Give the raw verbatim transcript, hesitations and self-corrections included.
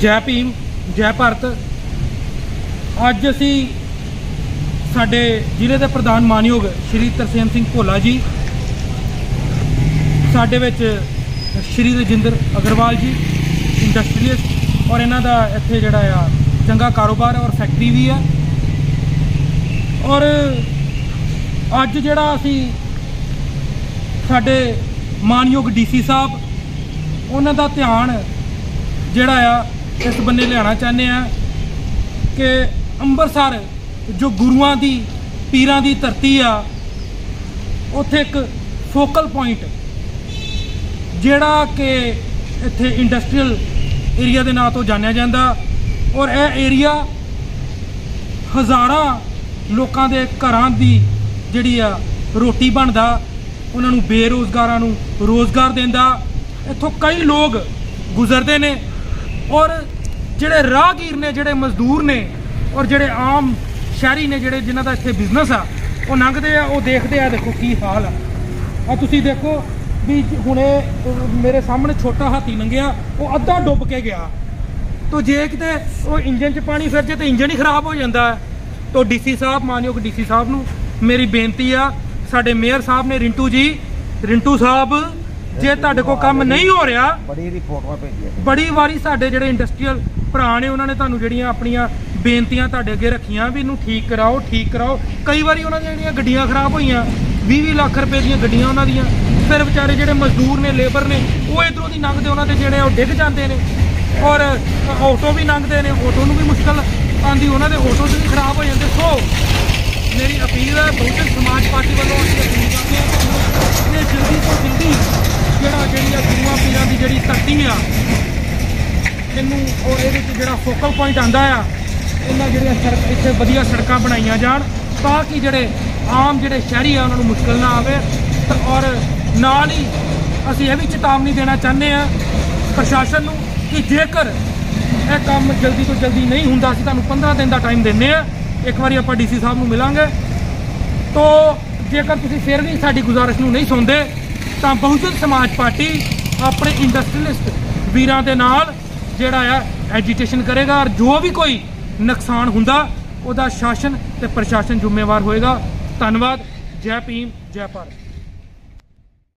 जय भीम जय भारत। अज असी साडे जिले के प्रधान मानयोग श्री तरसेम सिंह भोला जी, साडे विच श्री रजिंदर अग्रवाल जी इंडस्ट्रीलिस्ट, और इन्हां दा इत्थे जिहड़ा आ चंगा कारोबार और फैक्ट्री भी है। और अज जिहड़ा असी साडे मानयोग डी सी साहब उन्हां दा ध्यान जिहड़ा आ इस बन्ने लियाना चाहते हैं कि अंबरसर जो गुरुआं दी पीरां दी धरती आ, उत्थे एक फोकल पॉइंट जिहड़ा कि इत्थे इंडस्ट्रीयल एरिया के नाम तो जानिया जांदा, और यह एरिया हज़ारां लोकां दे घरां दी जिहड़ी आ रोटी बनदा, उन्हां नूं बेरोज़गारां नूं रोज़गार देंदा। इत्थों कई लोग गुजरते ने और जिहड़े राहगीर ने, जिहड़े मजदूर ने, और जिहड़े आम शहरी ने जिहड़े जिन्हां दा इत्थे बिजनेस आ, वो लंघदे आ, वो देखते आ। देखो की हाल आ, आ तुसीं देखो भी हुणे मेरे सामने छोटा हाथी लंघिया, वो अद्धा डुब के गया। तो जे किते वो इंजन च पानी फिर जे तो इंजन ही खराब हो जाता है। तो डी सी साहब, मानयोग डी सी साहब नूं मेरी बेनती आ, साडे मेयर साहब ने रिंटू जी, रिंटू साहब जे तुहाडे कोल काम नहीं हो रहा, बड़ी वारी साडे जिहड़े इंडस्ट्रीयल भरा ने उन्होंने तुहानूं जिहड़ियां अपनियां बेनतियां तुहाडे अगे रखियां भी इनूं ठीक कराओ ठीक कराओ। कई बारी उन्हां दी जिहड़ियां गड्डियां खराब होईयां, बीह बीह लाख रुपए दीयां गड्डियां उन्हां दीयां, फिर बेचारे जिहड़े मजदूर ने, लेबर ने, वो इधरों दी लंघदे उन्हां दे जिहड़े डिग जांदे ने, और ऑटो भी लंघदे ने, ऑटो नूं भी मुश्किल आंदी, उन्हां दे ऑटो भी खराब हो जांदे। सो मेरी अपील है बहुजन समाज पार्टी वालों अपील करते हैं कि जल्दी तो जल्दी जिहड़ा जिहड़ियां गुरुआं पीरां दी जिहड़ी धरती आ, इनू और ये जो फोकल पॉइंट आता आ, इन्हां जिहड़ियां सड़क इत्थे वधिया सड़कां बनाईयां जाण ताकि जिहड़े आम जिहड़े शहरी आ उन्हां नूं मुश्किल ना आवे। और नाल ही असीं इह भी चेतावनी देना चाहते हैं प्रशासन नूं कि जेकर यह काम जल्दी तो जल्दी नहीं हुंदा, असीं तुहानूं पंद्रह दिन का टाइम दिंदे आ। एक बारी आपां डी सी साहब नूं मिलांगे, तो जेकर तुसीं फिर भी साडी गुजारिश नूं नहीं सुणदे तो बहुजन समाज पार्टी अपने इंडस्ट्रीलिस्ट वीरां दे नाल जिहड़ा आ एजीटेशन करेगा, और जो भी कोई नुकसान हुंदा उहदा शासन ते प्रशासन जिम्मेवार होएगा। धन्नवाद। जय भीम जय भारत।